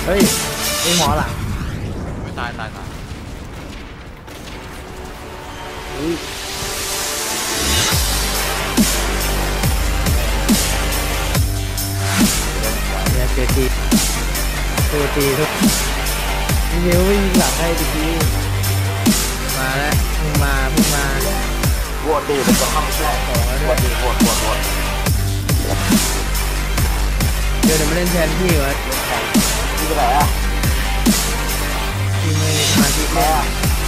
เฮ้ยมีหมอหลังไม่ตายอุ้ยเนี่ยเจตีทุกนิ้ววิ่งหลังให้ดีมาแล้วเพิ่งมาโหวตดีเป็นตัวข้ามแรกโหวตดีโหวตเดี๋ยวมาเล่นแทนพี่วะที่ไหนอ่ะพี่ไม่มาที่แม่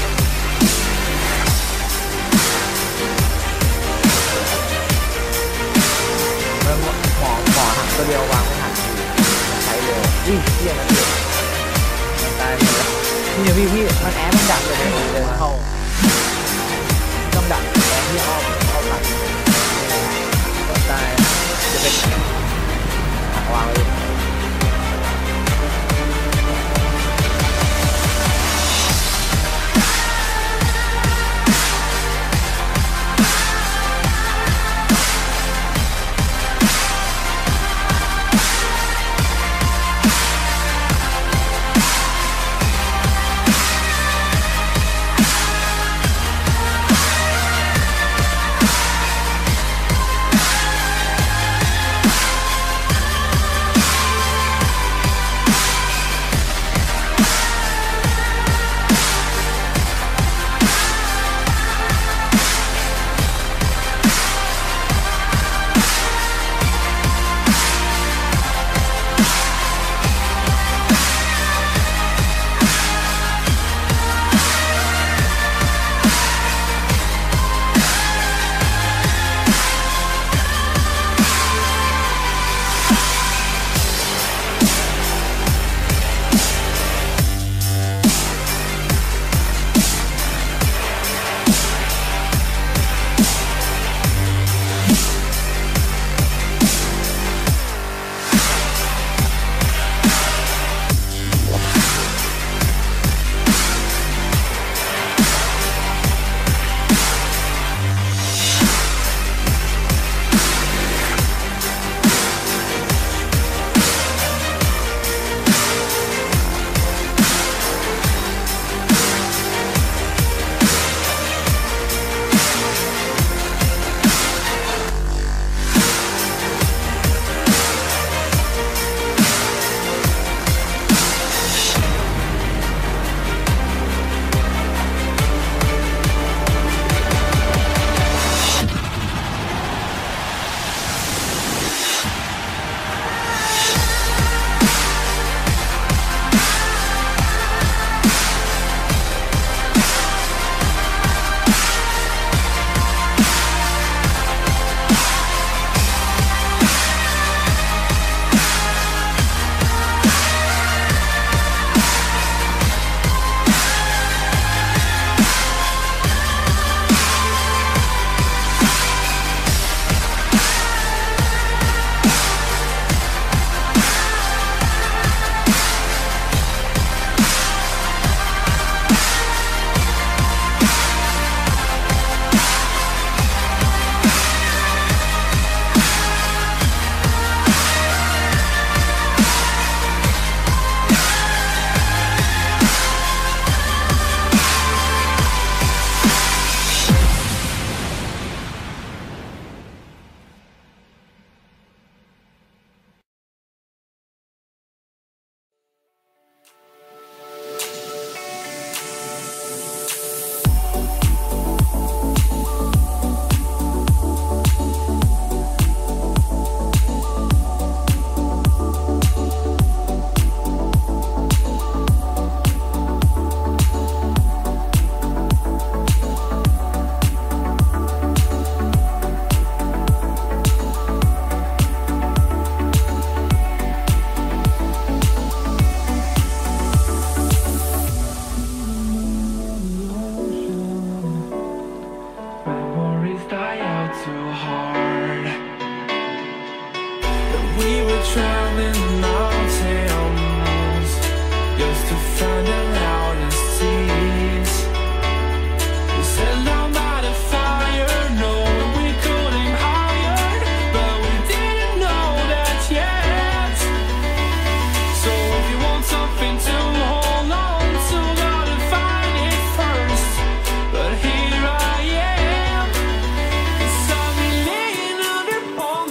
หมอหักตัวเดียววางไม่หักใช้เลยวิ่งเที่ยงนะพี่มันตายหมดแล้วพี่มันแอบมันดักเลยเดินเข้าต้องดักแอบที่เข้าตัดต้องตายจะเป็นหักวางเลย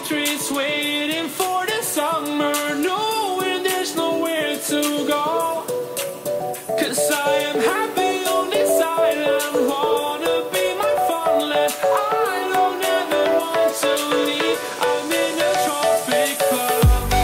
trees, waiting for the summer, knowing there's nowhere to go. 'Cause I am happy on this island, wanna be my farmland. I don't ever want to leave, I'm in a tropic club.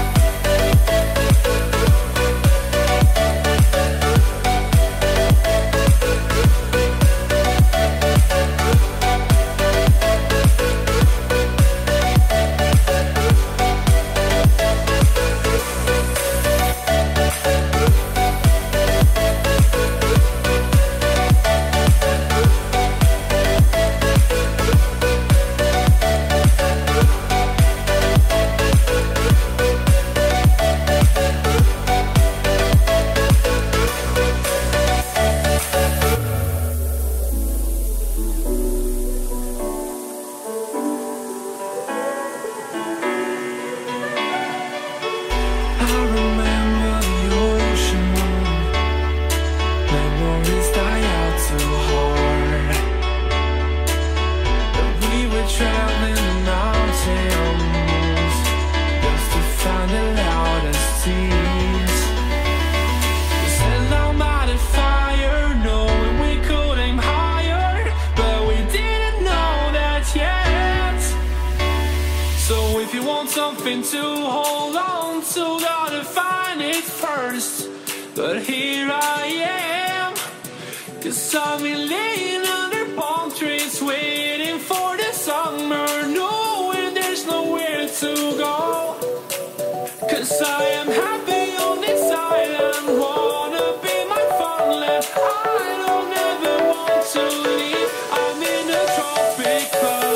Something to hold on to, gotta find it first. But here I am, 'cause I've been laying under palm trees, waiting for the summer, knowing there's nowhere to go. 'Cause I am happy on this island, wanna be my farmland. I don't ever want to leave, I'm in a tropic club.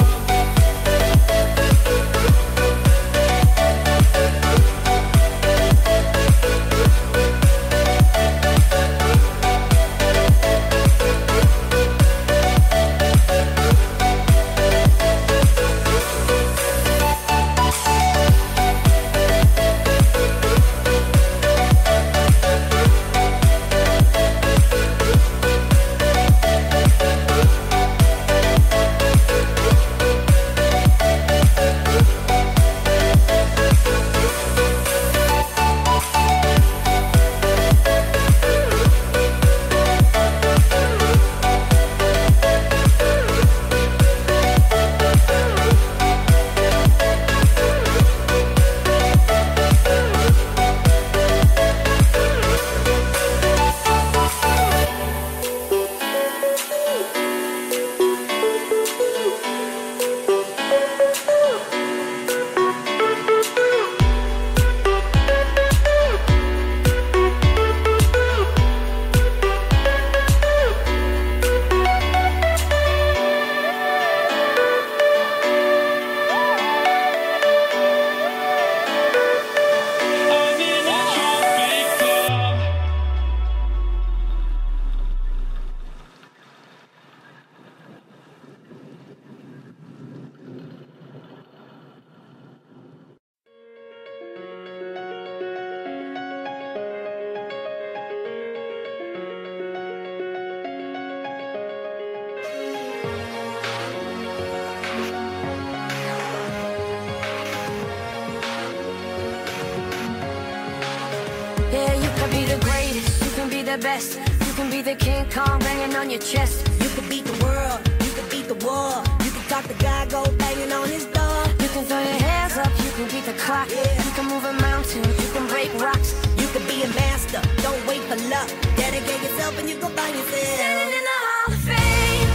Yeah, you can be the greatest, you can be the best. You can be the King Kong banging on your chest. You can beat the world, you can beat the war. You can talk the guy, go banging on his door. You can throw your hands up, you can beat the clock. Yeah. You can move a mountain, you can break rocks. You can be a master, don't wait for luck. Dedicate yourself and you go find yourself. Standing in the Hall of Fame,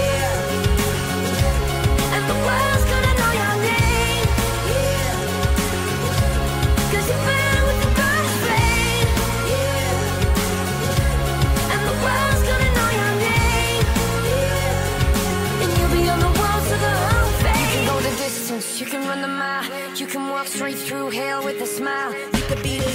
Yeah, and the world's gonna know your name. yeah, 'Cause you're born with the bird of fame, yeah, and the world's gonna know your name. yeah. And you'll be on the walls of the Hall of Fame. You can go the distance, you can run the mile. You can walk straight through hell with a smile. You could be the